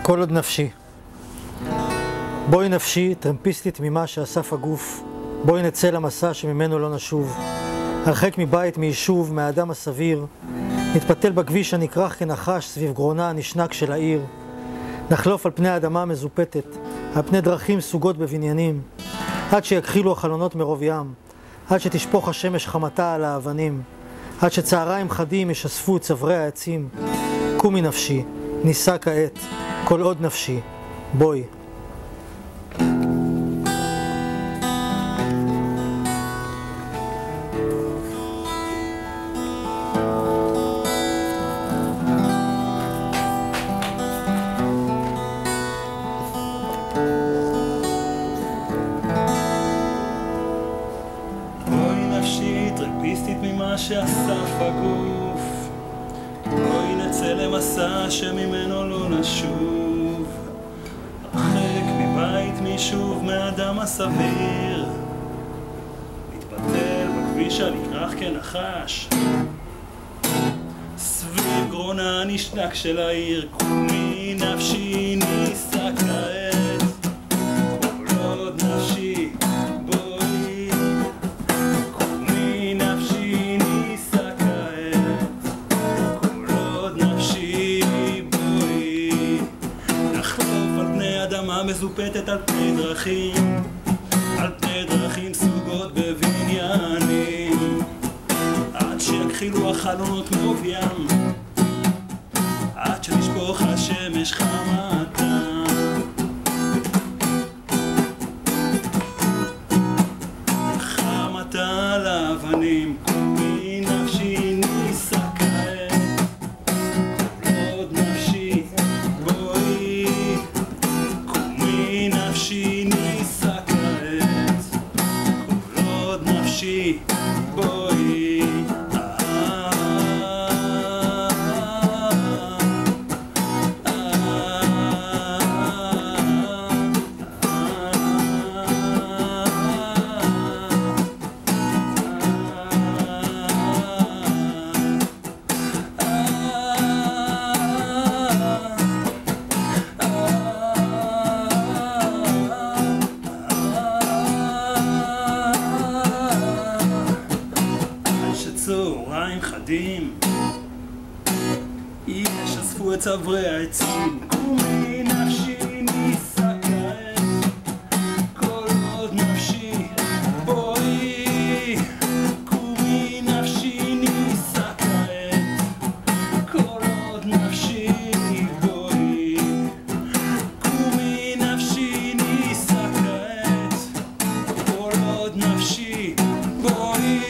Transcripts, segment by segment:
כל עוד נפשי. בואי נפשי, טרמפיסטית ממה שאסף הגוף, בואי נצא למסע שממנו לא נשוב. הרחק מבית, מיישוב, מהאדם הסביר, נתפתל בכביש הנקרח כנחש סביב גרונה הנשנק של העיר. נחלוף על פני האדמה מזופתת, על פני דרכים סוגות בבניינים, עד שיכחילו החלונות מרוב ים, עד שתשפוך השמש חמתה על האבנים, עד שצהריים חדים ישספו את צברי העצים. קומי נפשי, ניסה כעת, כל עוד נפשי, בואי. טרמפיסטית ממה שאסף הגוף, בואי נצא למסע שממנו לא נשוב. הרחק מבית, מיישוב, מהאדם הסביר, נתפתל בכביש הנקרח כנחש סביב גרונה הנשנק של העיר. קומי נפשי, ניסה כעת, כל עוד נפשי, בואי. קומי נפשי, ניסה כעת, כל עוד נפשי, בואי. נחלוף על פני אדמה מזופתת, על פני דרכים, על פני דרכים סוגות בבניינים, עד שיכחילו החלונות מרוב ים, עד שנשפוך השמש חמתה. חמתה על האבנים. קומי נפשי, ניסה כעת, כל עוד נפשי, בואי. קומי נפשי, ניסה כעת, כל עוד נפשי, בואי. צהריים חדים ישספו את צברי העצים. קומי נפשי, ניסה כעת, כל עוד נפשי, בואי. קומי נפשי, ניסה כעת, כל עוד נפשי, בואי. קומי נפשי, ניסה כעת, כל עוד נפשי, בואי.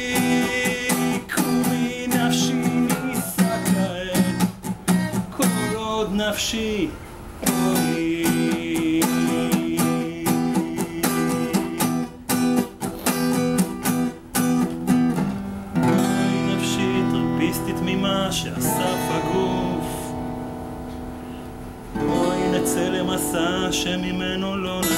נפשי, בואי. בואי נפשי, טרמפיסטית ממה שאסף הגוף, בואי נצא למסע שממנו לא